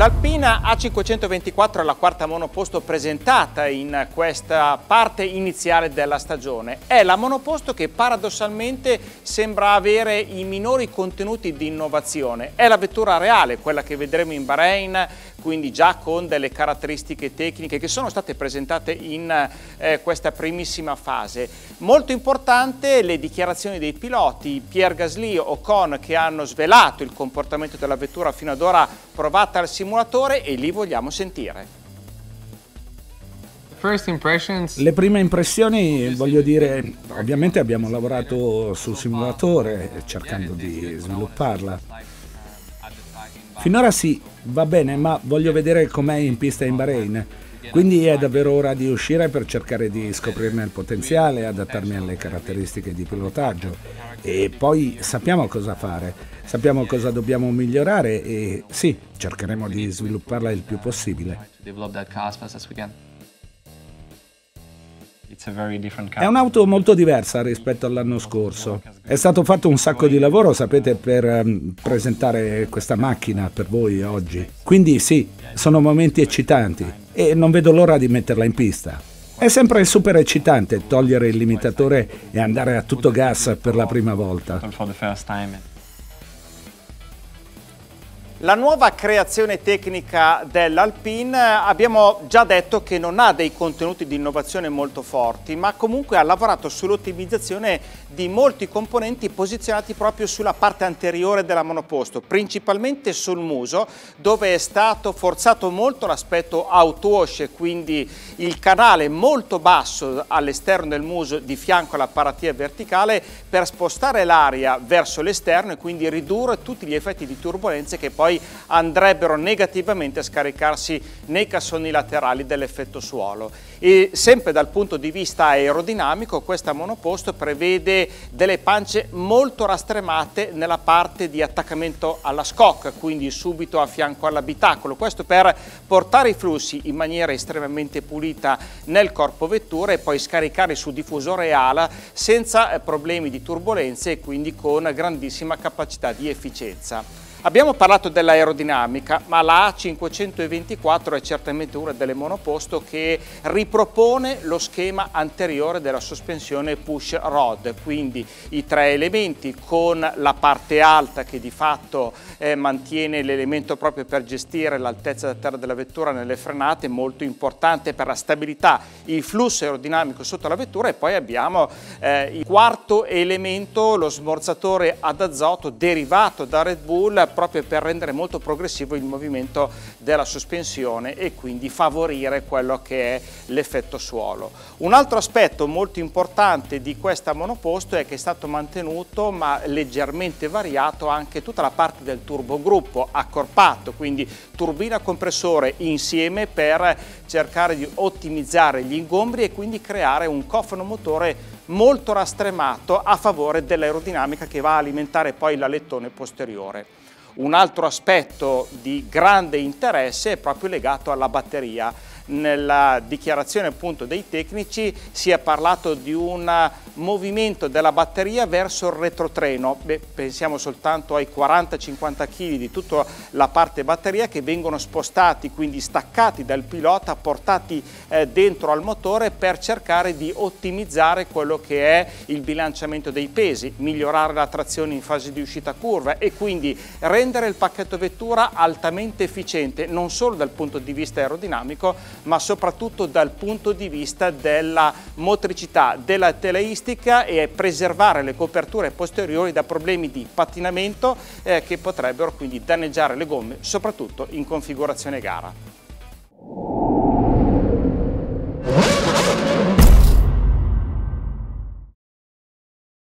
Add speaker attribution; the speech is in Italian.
Speaker 1: L'Alpina A524 è la quarta monoposto presentata in questa parte iniziale della stagione. È la monoposto che paradossalmente sembra avere i minori contenuti di innovazione. È la vettura reale, quella che vedremo in Bahrain, quindi già con delle caratteristiche tecniche che sono state presentate in questa primissima fase. Molto importante le dichiarazioni dei piloti, Pierre Gasly e Ocon, che hanno svelato il comportamento della vettura fino ad ora provata al simulatore, e li vogliamo sentire.
Speaker 2: Le prime impressioni, voglio dire, ovviamente abbiamo lavorato sul simulatore cercando di svilupparla. Finora sì, va bene, ma voglio vedere com'è in pista in Bahrain. Quindi è davvero ora di uscire per cercare di scoprirne il potenziale, adattarmi alle caratteristiche di pilotaggio. E poi sappiamo cosa fare, sappiamo cosa dobbiamo migliorare e sì, cercheremo di svilupparla il più possibile. È un'auto molto diversa rispetto all'anno scorso. È stato fatto un sacco di lavoro, sapete, per presentare questa macchina per voi oggi. Quindi sì, sono momenti eccitanti e non vedo l'ora di metterla in pista. È sempre super eccitante togliere il limitatore e andare a tutto gas per la prima volta.
Speaker 1: La nuova creazione tecnica dell'Alpine abbiamo già detto che non ha dei contenuti di innovazione molto forti, ma comunque ha lavorato sull'ottimizzazione di molti componenti posizionati proprio sulla parte anteriore della monoposto, principalmente sul muso, dove è stato forzato molto l'aspetto outwash, quindi il canale molto basso all'esterno del muso di fianco alla paratia verticale per spostare l'aria verso l'esterno e quindi ridurre tutti gli effetti di turbolenze che poi andrebbero negativamente a scaricarsi nei cassoni laterali dell'effetto suolo. E sempre dal punto di vista aerodinamico questa monoposto prevede delle pance molto rastremate nella parte di attaccamento alla scocca, quindi subito a fianco all'abitacolo, questo per portare i flussi in maniera estremamente pulita nel corpo vettura e poi scaricare sul diffusore ala senza problemi di turbolenze e quindi con grandissima capacità di efficienza. Abbiamo parlato dell'aerodinamica, ma la A524 è certamente una delle monoposto che ripropone lo schema anteriore della sospensione push rod, quindi i tre elementi con la parte alta che di fatto mantiene l'elemento proprio per gestire l'altezza da terra della vettura nelle frenate, molto importante per la stabilità, il flusso aerodinamico sotto la vettura, e poi abbiamo il quarto elemento, lo smorzatore ad azoto derivato da Red Bull, proprio per rendere molto progressivo il movimento della sospensione e quindi favorire quello che è l'effetto suolo. Un altro aspetto molto importante di questa monoposto è che è stato mantenuto ma leggermente variato anche tutta la parte del turbogruppo accorpato, quindi turbina compressore insieme per cercare di ottimizzare gli ingombri e quindi creare un cofano motore molto rastremato a favore dell'aerodinamica che va a alimentare poi l'alettone posteriore. Un altro aspetto di grande interesse è proprio legato alla batteria. Nella dichiarazione appunto dei tecnici si è parlato di un movimento della batteria verso il retrotreno. Pensiamo soltanto ai 40-50 kg di tutta la parte batteria che vengono spostati, quindi staccati dal pilota, portati dentro al motore per cercare di ottimizzare quello che è il bilanciamento dei pesi, migliorare la trazione in fase di uscita curva e quindi rendere il pacchetto vettura altamente efficiente non solo dal punto di vista aerodinamico ma soprattutto dal punto di vista della motricità, della teleistica e preservare le coperture posteriori da problemi di pattinamento che potrebbero quindi danneggiare le gomme, soprattutto in configurazione gara.